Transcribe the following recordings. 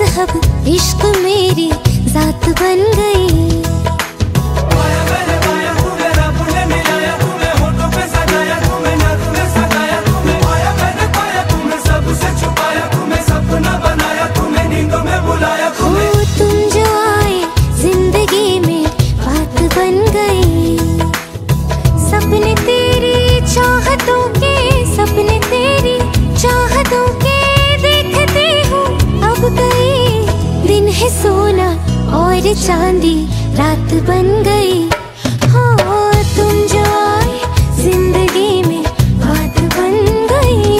मजहब इश्क मेरी जात बन गई। तुम जो आए जिंदगी में बात बन गई। सपने तेरी चाहतों के, सपने तेरी चाहतों के देखती हूँ अब गई। दिन है सोना और चांदी रात बन गई। हो तुम जो आए जिंदगी में बात बन गई।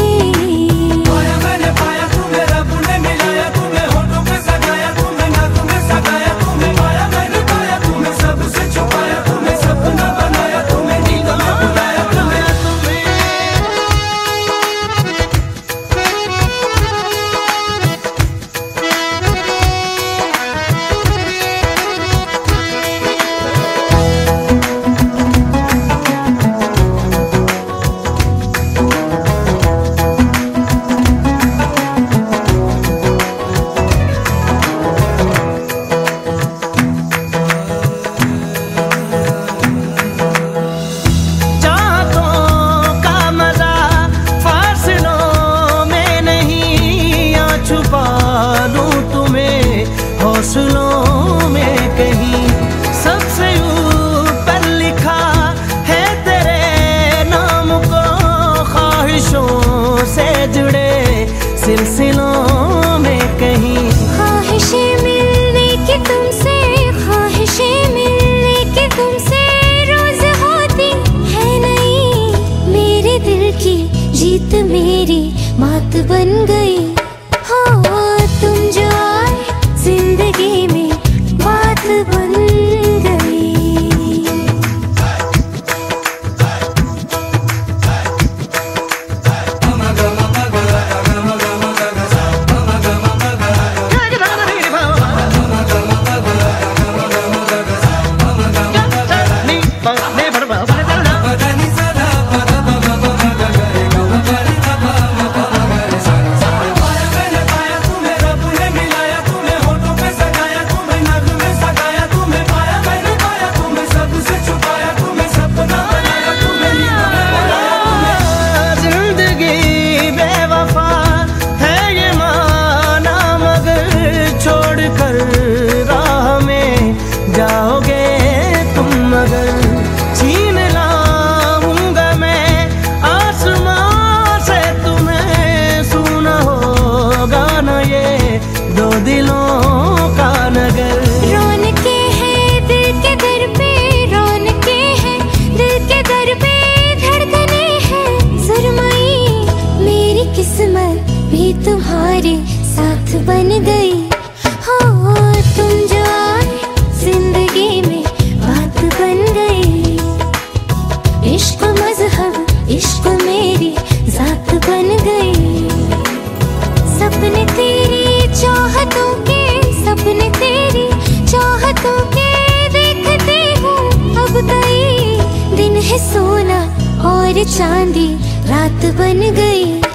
हौसलों में कहीं सबसे ऊपर लिखा है तेरे नाम को। ख्वाहिशों से जुड़े सिलसिलों में कहीं ख्वाहिशें मिलने की तुमसे, ख्वाहिशें मिलने की तुमसे रोज होती है नहीं। मेरे दिल की जीत मेरी मात बन गई। हो तुम जो आए जिंदगी में बात बन गई। जाओगे तुम मगर छीन लाऊंगा मैं आसमां से तुम्हें। सुना होगा ना ये दो दिलों का नगर। रौनके हैं दिल के दर पे, रौनके हैं दिल के दर पे धड़कने हैं सुरमई। मेरी किस्मत भी तुम्हारे साथ बन गई। हो तुम जो आए जिंदगी में बात बन गई। इश्क मजहब इश्क मेरी जात बन गई। सपने तेरी चाहतों के, सपने तेरी चाहतों के देखती हूँ अब गई। दिन है सोना और चांदी रात बन गई।